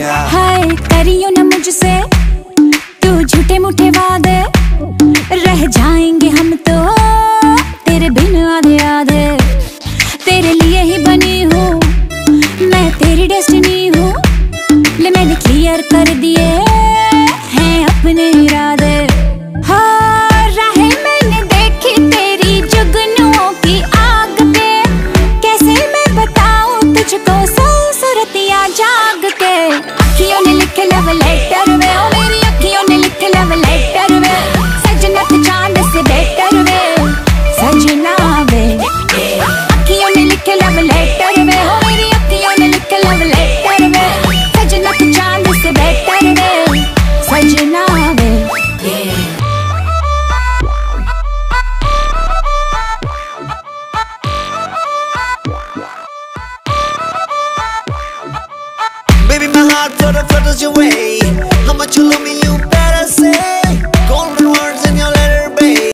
हाय करियो ना मुझसे तू झूठे मूठे वादे, रह जाएंगे हम तो तेरे बिन आधे आधे। तेरे लिए ही बनी हूँ मैं, तेरी डेस्टिनी हूँ। ले मैंने क्लियर कर दिए हैं अपने इरादे। हाँ राहें मैंने देखी तेरी जुगनुओं की आग पे, कैसे मैं बताऊँ तुझको सौ सूरतियाँ जाग के। अखियों ने लिखे लव लेटर वे, ओ मेरी अखियों ने लिखे लव लेटर वे। सजना तो चांद से बेटर वे, सजना वे। अखियों ने लिखे लव लेटर वे, ओ मेरी अखियों ने लिखे लव लेटर वे। सजना तो चांद से बेटर वे, सजना वे। Baby, my heart flutters your way. How much you love me, you